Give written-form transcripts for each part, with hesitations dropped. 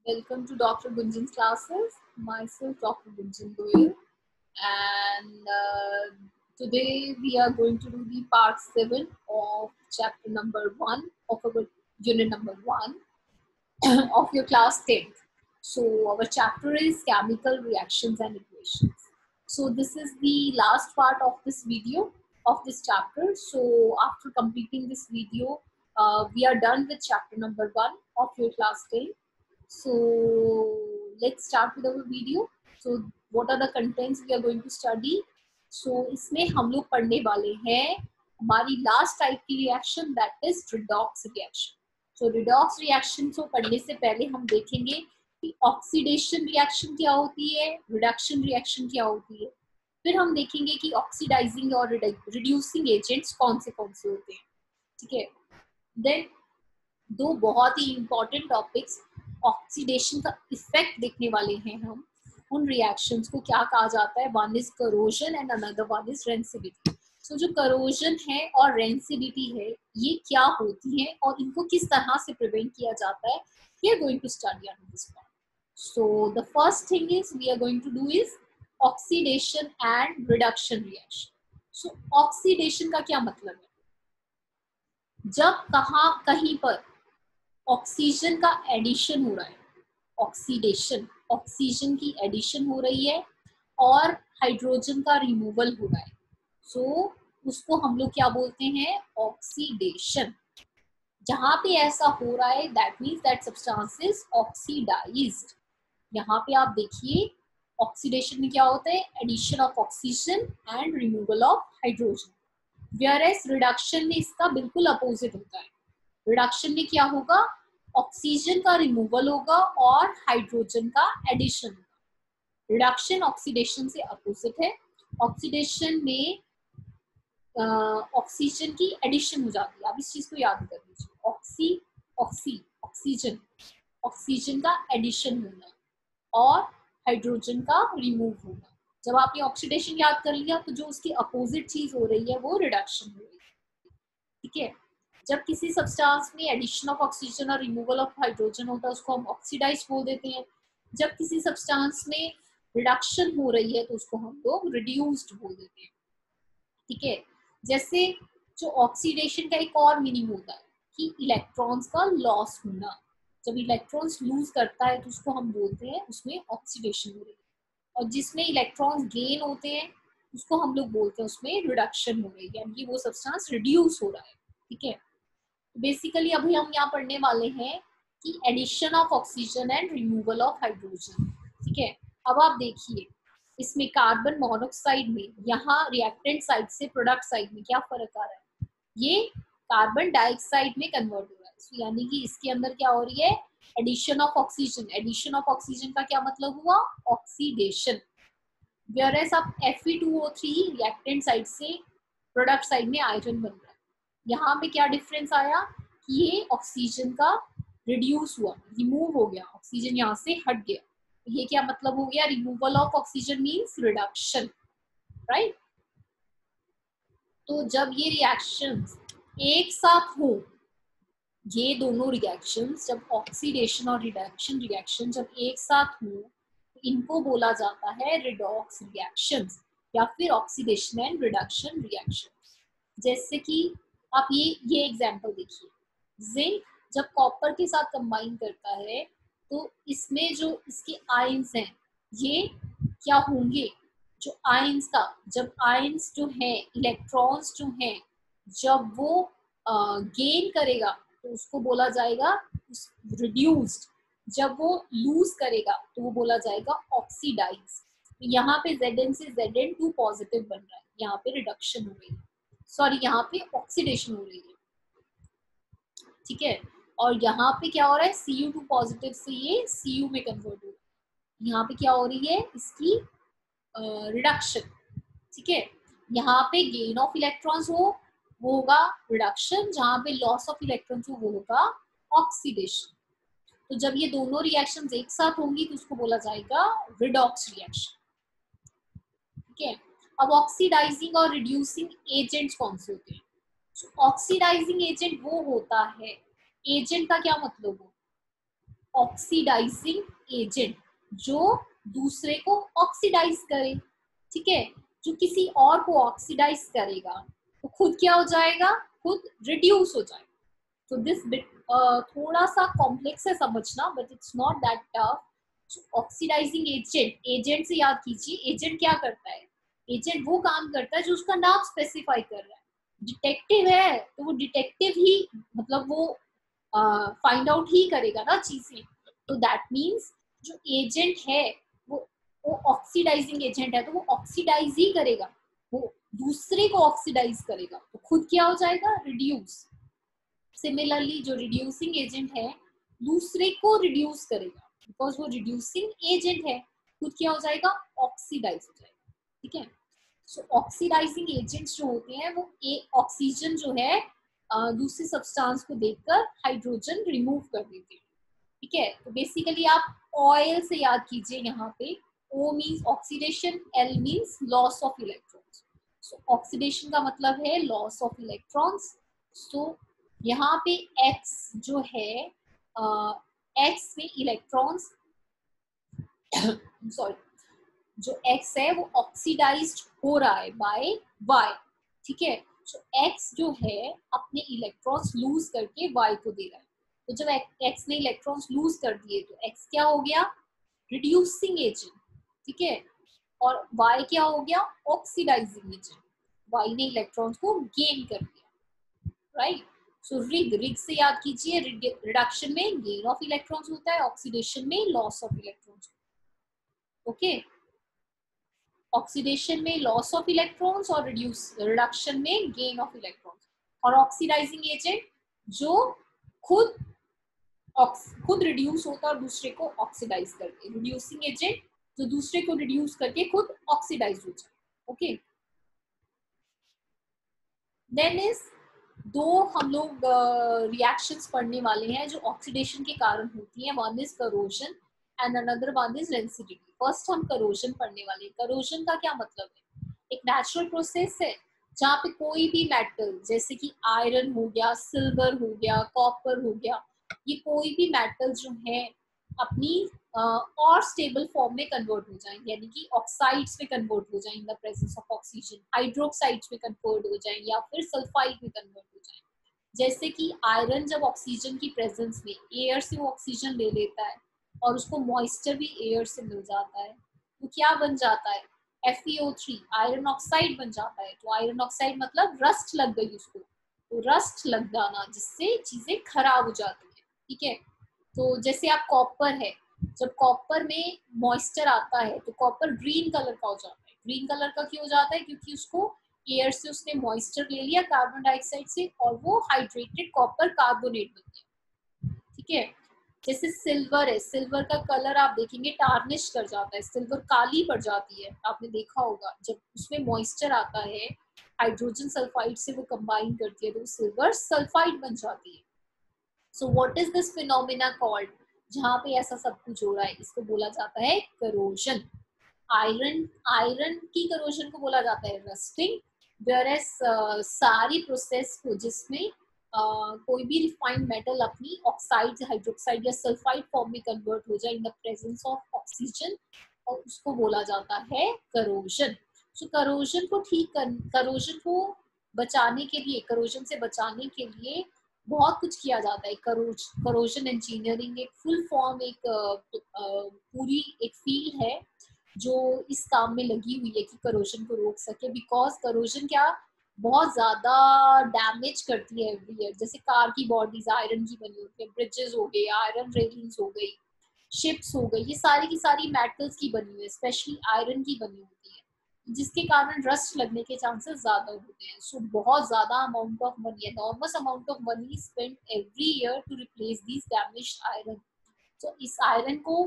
Welcome to Dr. Gunjan's classes. Myself, Dr. Gunjan Goyal, and today we are going to do the part 7 of chapter number 1 of our unit number 1 of your class 10th. So our chapter is chemical reactions and equations. So this is the last part of this video of this chapter. So after completing this video, we are done with chapter number 1 of your class 10. So let's start with our video. So what are the contents we are going to study? So इसमें हम लोग पढ़ने वाले हैं हमारी last type की reaction, that is redox reaction. So redox reaction को पढ़ने से पहले हम देखेंगे कि ऑक्सीडेशन रिएक्शन क्या होती है, रिडक्शन रिएक्शन क्या होती है. फिर हम देखेंगे कि ऑक्सीडाइजिंग और रिड्यूसिंग एजेंट्स कौन से होते हैं. ठीक है. देन दो बहुत ही इंपॉर्टेंट टॉपिक्स, ऑक्सीडेशन का इफेक्ट देखने वाले हैं हम. उन रिएक्शंस को क्या कहा जाता है, one is corrosion and another one is rancidity. So जो करोजन है और रेंसिडिटी है ये क्या होती है और इनको किस तरह से प्रिवेंट किया जाता है, we are going to study on this part. So the first thing is we are going to do is oxidation and reduction reaction. So oxidation का क्या मतलब है, जब कहीं पर ऑक्सीजन का एडिशन हो रहा है, ऑक्सीडेशन, ऑक्सीजन की एडिशन हो रही है और हाइड्रोजन का रिमूवल हो रहा है. सो उसको हम लोग क्या बोलते हैं, ऑक्सीडेशन. जहां पे ऐसा हो रहा है that means that substance is oxidised. यहाँ पे आप देखिए ऑक्सीडेशन में क्या होता है, addition of oxygen and removal of hydrogen. Whereas reduction में इसका बिल्कुल अपोजिट होता है. रिडक्शन में क्या होगा, ऑक्सीजन का रिमूवल होगा और हाइड्रोजन का एडिशन होगा. रिडक्शन ऑक्सीडेशन से अपोजिट है. ऑक्सीडेशन में ऑक्सीजन की एडिशन हो जाती है. आप इस चीज को याद कर लीजिए, ऑक्सीजन, ऑक्सीजन का एडिशन होना और हाइड्रोजन का रिमूव होना. जब आपने ऑक्सीडेशन याद कर लिया तो जो उसकी अपोजिट चीज हो रही है वो रिडक्शन हो रही है. ठीक है. जब किसी सब्सटेंस में एडिशन ऑफ ऑक्सीजन और रिमूवल ऑफ हाइड्रोजन होता है उसको हम ऑक्सीडाइज बोल देते हैं. जब किसी सब्सटेंस में रिडक्शन हो रही है तो उसको हम लोग रिड्यूस्ड बोल देते हैं. ठीक है. जैसे जो ऑक्सीडेशन का एक और मीनिंग होता है कि इलेक्ट्रॉन्स का लॉस होना. जब इलेक्ट्रॉन्स लूज करता है तो उसको हम बोलते हैं उसमें ऑक्सीडेशन हो रही है. और जिसमें इलेक्ट्रॉन्स गेन होते हैं उसको हम लोग बोलते हैं उसमें रिडक्शन हो रही है, यानी वो सब्सटेंस रिड्यूस हो रहा है. ठीक है. बेसिकली अभी हम यहाँ पढ़ने वाले हैं कि addition of oxygen and removal of hydrogen. ठीक है. अब आप देखिए इसमें कार्बन मोनोऑक्साइड में यहाँ रिएक्टेंट साइड से प्रोडक्ट साइड में क्या फर्क आ रहा है, ये कार्बन डाइऑक्साइड में कन्वर्ट हो रहा है. यानी कि इसके अंदर क्या हो रही है, addition of oxygen. Addition of oxygen का क्या मतलब हुआ, ऑक्सीडेशन. वेयरएज आप Fe2O3 रिएक्टेंट साइड से प्रोडक्ट साइड में आयरन बन रहा है. यहाँ पे क्या डिफरेंस आया कि ये ऑक्सीजन का रिड्यूस हुआ, रिमूव हो गया, ऑक्सीजन यहाँ से हट गया. ये क्या मतलब हो गया, removal of oxygen means reduction, right. तो जब ये रिएक्शंस एक साथ हो, ये दोनों रिएक्शंस जब ऑक्सीडेशन और रिडक्शन रिएक्शन जब एक साथ हो तो इनको बोला जाता है रिडॉक्स रिएक्शंस या फिर ऑक्सीडेशन एंड रिडक्शन रिएक्शन. जैसे कि आप ये एग्जांपल देखिए, जिंक जब कॉपर के साथ कंबाइन करता है तो इसमें जो इसके आयंस हैं ये क्या होंगे, जो आयंस का, जब आयंस जो है, इलेक्ट्रॉन्स जो हैं, जब वो गेन करेगा तो उसको बोला जाएगा रिड्यूस्ड. जब वो लूज करेगा तो वो बोला जाएगा ऑक्सीडाइज. यहाँ पे Zn से Zn2 पॉजिटिव बन रहा है, यहाँ पे रिडक्शन हो रही है, सॉरी यहाँ पे ऑक्सीडेशन हो रही है. ठीक है. और यहाँ पे क्या हो रहा है, Cu2 पॉजिटिव से ये Cu में कन्वर्ट हो रहा है. यहाँ पे क्या हो रही है, इसकी रिडक्शन. ठीक है. यहाँ पे गेन ऑफ इलेक्ट्रॉन्स हो वो होगा रिडक्शन, जहाँ पे लॉस ऑफ इलेक्ट्रॉन्स हो वो होगा ऑक्सीडेशन. तो जब ये दोनों रिएक्शंस एक साथ होंगी तो उसको बोला जाएगा रिडॉक्स रिएक्शन. ठीक है. अब ऑक्सीडाइजिंग और रिड्यूसिंग एजेंट्स कौन से होते हैं. ऑक्सीडाइजिंग एजेंट वो होता है, एजेंट का क्या मतलब हो, ऑक्सीडाइजिंग एजेंट, जो दूसरे को ऑक्सीडाइज करे, ठीक है, जो किसी और को ऑक्सीडाइज करेगा तो खुद क्या हो जाएगा, खुद रिड्यूस हो जाएगा। तो दिस बिट थोड़ा सा कॉम्प्लेक्स है समझना, but it's not that tough. Oxidising agent, agent से याद कीजिए, एजेंट क्या करता है, एजेंट वो काम करता है जो उसका नाम स्पेसिफाई कर रहा है। डिटेक्टिव है तो वो डिटेक्टिव ही, मतलब वो फाइंड आउट ही करेगा ना चीजें। तो दैट मीन्स जो एजेंट है वो ऑक्सीडाइजिंग एजेंट है, तो वो ऑक्सीडाइज ही करेगा, वो दूसरे को ऑक्सीडाइज करेगा, तो खुद क्या हो जाएगा, रिड्यूस। सिमिलरली जो रिड्यूसिंग एजेंट है दूसरे को रिड्यूस करेगा, बिकॉज वो रिड्यूसिंग एजेंट है, खुद क्या हो जाएगा, ऑक्सीडाइज हो जाएगा, ठीक है। सो ऑक्सीडाइजिंग एजेंट्स जो होते हैं वो ऑक्सीजन जो है दूसरे सब्सटेंस को देखकर हाइड्रोजन रिमूव कर देते हैं, ठीक है। तो बेसिकली आप ऑयल से याद कीजिए, यहाँ पे O means oxidation, L means loss of electrons. So oxidation का मतलब है लॉस ऑफ इलेक्ट्रॉन्स। सो यहाँ पे X जो है, X में इलेक्ट्रॉन्स सॉरी, जो X है वो ऑक्सीडाइज्ड हो रहा है बाय Y, ठीक है। तो X जो है अपने इलेक्ट्रॉन्स लूज करके Y को दे रहा है, तो जब X ने इलेक्ट्रॉन्स लूज कर दिए तो X क्या हो गया, रिड्यूसिंग एजेंट, ठीक है, और Y क्या हो गया, ऑक्सीडाइजिंग एजेंट, Y ने इलेक्ट्रॉन्स को गेन कर दिया, राइट। सो रिग से याद कीजिए, रिडक्शन में गेन ऑफ इलेक्ट्रॉन्स होता है, ऑक्सीडेशन में loss of electrons, okay. Oxidation में लॉस ऑफ इलेक्ट्रॉन्स और रिडक्शन में गेन ऑफ इलेक्ट्रॉन्स। और ऑक्सीडाइजिंग एजेंट जो खुद खुद रिड्यूस होता है और दूसरे को ऑक्सीडाइज करके, रिड्यूसिंग एजेंट जो दूसरे को रिड्यूस करके खुद ऑक्सीडाइज हो जाए, ओके। देन इज दो हम लोग रिएक्शंस पढ़ने वाले हैं जो ऑक्सीडेशन के कारण होती हैं, one is corrosion and another one is rancidity. First हम करोजन पढ़ने वाले हैं। करोजन का क्या मतलब है, एक नेचुरल प्रोसेस है जहाँ पे कोई भी मेटल, जैसे कि आयरन हो गया, सिल्वर हो गया, कॉपर हो गया, ये कोई भी मेटल जो है अपनी और स्टेबल फॉर्म में कन्वर्ट हो जाएंगे, यानी कि ऑक्साइड्स में कन्वर्ट हो जाएंगे in the presence of oxygen, hydroxides में कन्वर्ट हो जाएंगे या फिर सल्फाइड में कन्वर्ट हो जाएंगे। जैसे कि आयरन जब ऑक्सीजन की प्रेजेंस में एयर से वो ऑक्सीजन ले लेता है और उसको मॉइस्चर भी एयर से मिल जाता है, तो क्या बन जाता है, FeO3, आयरन ऑक्साइड बन जाता है। तो आयरन ऑक्साइड मतलब रस्ट लग गई उसको, तो रस्ट लग जाना जिससे चीजें खराब हो जाती है, ठीक है। तो जैसे आप कॉपर है, जब कॉपर में मॉइस्चर आता है तो कॉपर ग्रीन कलर का हो जाता है। ग्रीन कलर का क्यों हो जाता है, क्योंकि उसको एयर से उसने मॉइस्चर ले लिया कार्बन डाइऑक्साइड से और वो हाइड्रेटेड कॉपर कार्बोनेट बन गया, ठीक है। जैसे सिल्वर है, सिल्वर का कलर आप देखेंगे टार्निश कर जाता है, सिल्वर काली पड़ जाती है, आपने देखा होगा जब उसमें मॉइस्चर आता है हाइड्रोजन सल्फाइड से वो कंबाइन करती है तो सिल्वर सल्फाइड बन जाती है। So what is this phenomena called, जहाँ पे ऐसा सब कुछ हो रहा है, इसको बोला जाता है करोजन। आयरन की करोजन को बोला जाता है रस्टिंग, वेयरएज सारी प्रोसेस को जिसमें कोई भी रिफाइंड मेटल अपनी ऑक्साइड, हाइड्रोक्साइड या सल्फाइड फॉर्म में कन्वर्ट हो जाए in the presence of oxygen, और उसको बोला जाता है करोजन। सो करोजन को करोजन को बचाने के लिए, करोजन से बचाने के लिए बहुत कुछ किया जाता है। करोजन इंजीनियरिंग एक फुल फॉर्म, एक पूरी एक फील्ड है जो इस काम में लगी हुई है कि करोजन को रोक सके, बिकॉज करोजन क्या बहुत ज्यादा डैमेज करती है एवरी ईयर। जैसे कार की बॉडीज आयरन की बनी होती है, ब्रिजेस हो गई, आयरन रेलिंग्स हो गई, शिप्स हो गई, ये सारी की सारी मेटल्स की बनी हुई है, स्पेशली आयरन की बनी होती है, जिसके कारण रस्ट लगने के चांसेस ज्यादा होते हैं। सो बहुत ज्यादा amount of money, enormous amount of money spend every year to replace this damaged iron. तो इस आयरन को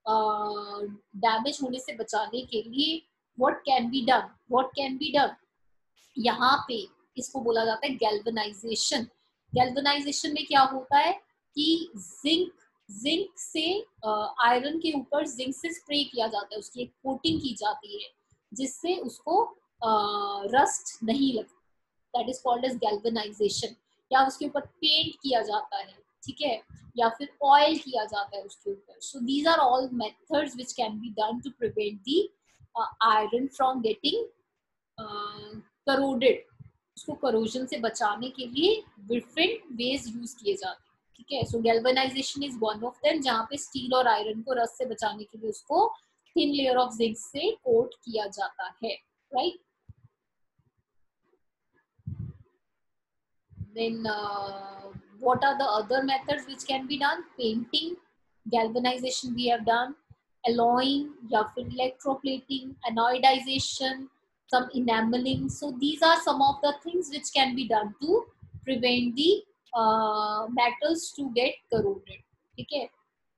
डैमेज होने से बचाने के लिए व्हाट कैन बी डन, यहाँ पे इसको बोला जाता है गैल्वेनाइजेशन। गैल्वेनाइजेशन में क्या होता है कि जिंक से आयरन के ऊपर जिंक से स्प्रे किया जाता है, उसकी एक कोटिंग की जाती है जिससे उसको रस्ट नहीं लगता, that is called as galvanisation. या उसके ऊपर पेंट किया जाता है, ठीक है, या फिर ऑयल किया जाता है उसके ऊपर. So these are all methods which can be done to prevent the iron from getting corroded. उसको करोजन से बचाने के लिए डिफरेंट वेज यूज किए जाते हैं. ठीक है, so galvanisation is one of them, जहाँ पे स्टील और आयरन को रस्ट से बचाने के लिए उसको थिन लेयर ऑफ जिंक से कोट किया जाता है. Right. Then what are the other methods which can be done? Painting, galvanization we have done, alloying, या फिर electroplating, anodization, some enameling. So these are some of the things which can be done to prevent the metals to get corroded. ठीक है.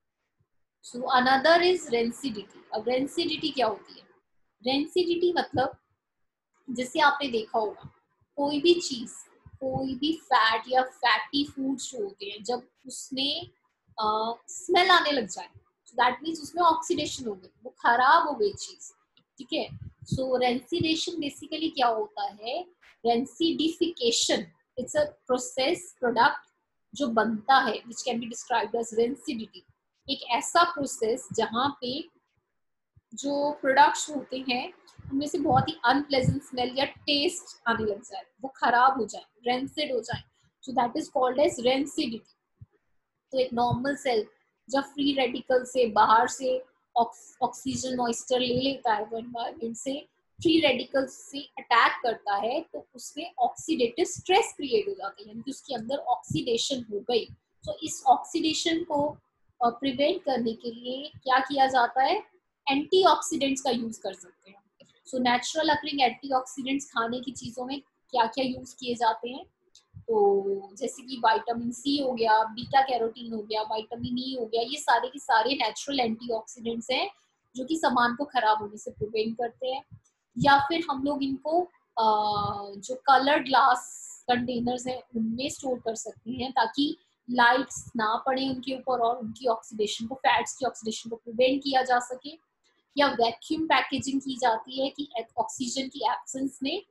So another is rancidity. अब rancidity क्या होती है? Rancidity मतलब जैसे आपने देखा होगा कोई भी चीज, कोई भी फैट या फैटी फूड्स जो होते हैं, जब उसमें स्मेल आने लग जाए, दैट मीन्स उसमें ऑक्सीडेशन हो गई, वो खराब हो गई चीज. ठीक है. सो रेंसिडेशन बेसिकली क्या होता है? Rancidification, it's a process product जो बनता है which can be described as rancidity. एक ऐसा प्रोसेस जहाँ पे जो प्रोडक्ट्स होते हैं उनमें से बहुत ही अनप्लेजेंट स्मेल या टेस्ट आने लग जाए, वो खराब हो जाए, रेंसिड हो जाए. So that is called as rancidity. तो एक नॉर्मल सेल जब फ्री रेडिकल से बाहर से ऑक्सीजन मॉइस्चर ले लेता है वो एनवायरमेंट से, फ्री रेडिकल से अटैक करता है, तो उसमें ऑक्सीडेटिव स्ट्रेस क्रिएट हो जाता है, यानी कि उसके अंदर ऑक्सीडेशन हो गई. तो इस ऑक्सीडेशन को प्रिवेंट करने के लिए क्या किया जाता है? एंटीऑक्सीडेंट्स का यूज कर सकते हैं. सो नेचुरल अकरिंग एंटीऑक्सीडेंट्स खाने की चीजों में क्या क्या यूज किए जाते हैं? तो जैसे कि विटामिन सी हो गया, बीटा कैरोटीन हो गया, विटामिन ई हो गया, ये सारे के सारे नेचुरल एंटीऑक्सीडेंट्स हैं जो कि सामान को खराब होने से प्रिवेंट करते हैं. या फिर हम लोग इनको जो कलर्ड ग्लास कंटेनर्स हैं उनमें स्टोर कर सकते हैं, ताकि लाइट्स ना पड़े उनके ऊपर और उनकी ऑक्सीडेशन को, फैट्स की ऑक्सीडेशन को प्रिवेंट किया जा सके. या वैक्यूम पैकेजिंग की जाती है कि ऑक्सीजन की एब्सेंस में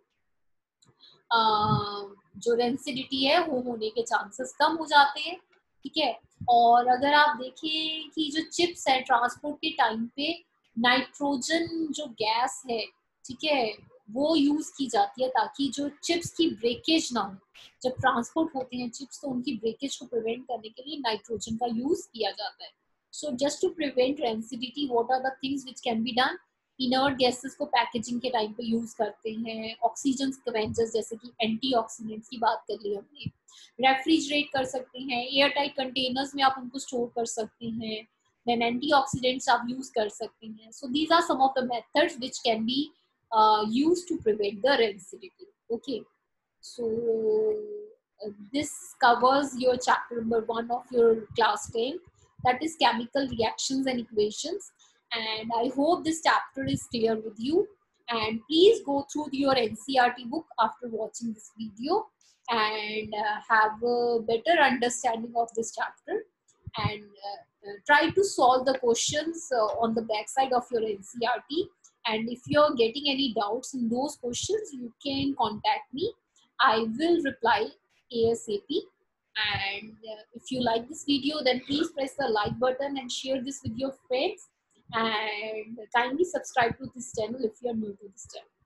जो रेंसिडिटी है वो होने के चांसेस कम हो जाते हैं. ठीक है. और अगर आप देखें कि जो चिप्स है ट्रांसपोर्ट के टाइम पे नाइट्रोजन जो गैस है, ठीक है, वो यूज की जाती है ताकि जो चिप्स की ब्रेकेज ना हो. जब ट्रांसपोर्ट होते हैं चिप्स तो उनकी ब्रेकेज को प्रिवेंट करने के लिए नाइट्रोजन का यूज किया जाता है. So just to prevent rancidity, what are the things which can be done? Inert gases को पैकेजिंग के टाइम पे यूज करते हैं. ऑक्सीजन स्कैवेंजर्स जैसे कि एंटीऑक्सीडेंट्स की बात कर ली हमने. रेफ्रिजरेट कर सकते हैं, एयर टाइट कंटेनर्स में आप उनको स्टोर कर सकते हैं. देन एंटीऑक्सीडेंट्स आप यूज कर सकते हैं. So these are some of the methods which can be used to prevent the rancidity. Okay. So this covers your chapter number 1 of your class 10, that is chemical reactions and equations. And I hope this chapter is clear with you. And please go through your NCERT book after watching this video and have a better understanding of this chapter. And try to solve the questions on the back side of your NCERT. And if you're getting any doubts in those questions, you can contact me. I will reply ASAP. And if you like this video, then please press the like button and share this with your friends. And kindly subscribe to this channel if you are new to this channel.